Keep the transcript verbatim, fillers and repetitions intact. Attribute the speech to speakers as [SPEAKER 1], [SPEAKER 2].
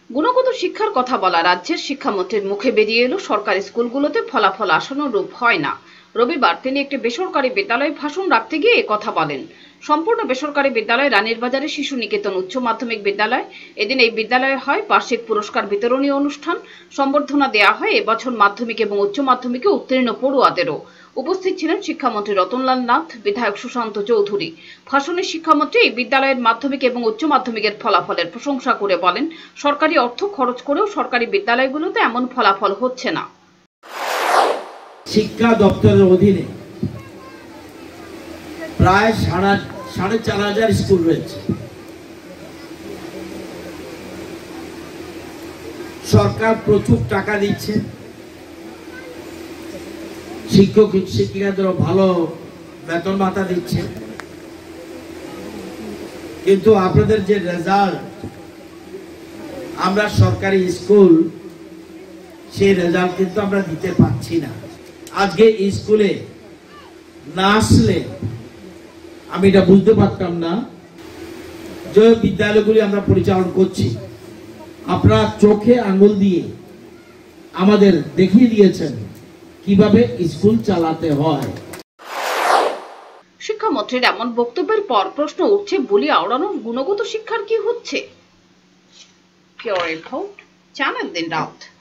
[SPEAKER 1] গুণগত শিক্ষার কথা বলা রাজ্যের শিক্ষামন্ত্রীর মুখে বেরিয়ে এলো সরকারি স্কুলগুলোতে ফলাফল আশানুরূপ হয় না। রবিবার তিনি একটি বেসরকারি বিদ্যালয়ে ভাষণ রাখতে গিয়ে একথা বলেন। সম্পূর্ণ বেসরকারি বিদ্যালয় রানীর বাজারে শিশু নিকেতন উচ্চ মাধ্যমিক বিদ্যালয়। এদিন এই বিদ্যালয়ে হয় বার্ষিক পুরস্কার বিতরণী অনুষ্ঠান। সম্বর্ধনা দেওয়া হয় এবছর মাধ্যমিক এবং উচ্চ মাধ্যমিকে উত্তীর্ণ পড়ুয়াদেরও। উপস্থিত ছিলেন শিক্ষামন্ত্রী রতনলাল নাথ, বিধায়ক সুশান্ত চৌধুরী। ভাষণে শিক্ষামন্ত্রী এই বিদ্যালয়ের মাধ্যমিক এবং উচ্চ মাধ্যমিকের ফলাফলের প্রশংসা করে বলেন, সরকারি অর্থ খরচ করেও সরকারি বিদ্যালয়গুলোতে এমন ফলাফল হচ্ছে না।
[SPEAKER 2] শিক্ষা দপ্তরের অধীনে প্রায় সাড়ে চার হাজার স্কুল রয়েছে। সরকার প্রচুর টাকা দিচ্ছে, শিক্ষক শিক্ষিকাদের ভালো বেতন ভাতা দিচ্ছে, কিন্তু আপনাদের যে রেজাল্ট, আমরা সরকারি স্কুল সেই রেজাল্ট কিন্তু আমরা দিতে পারছি না। আজকে স্কুলে না আসলে আমি এটা বুঝতে পারতাম না যে বিদ্যালয়গুলি আমরা পরিচালনা করছি। আপনারা চোখে আঙ্গুল দিয়ে আমাদের দেখিয়ে দিয়েছেন কিভাবে স্কুল চালাতে হয়।
[SPEAKER 1] শিক্ষামন্ত্রীর এমন বক্তব্যের পর প্রশ্ন উঠছে, বলি আওড়ানোর গুণগত শিক্ষার কি হচ্ছে? পিওর রিপোর্ট, চ্যানেল দিন রাত।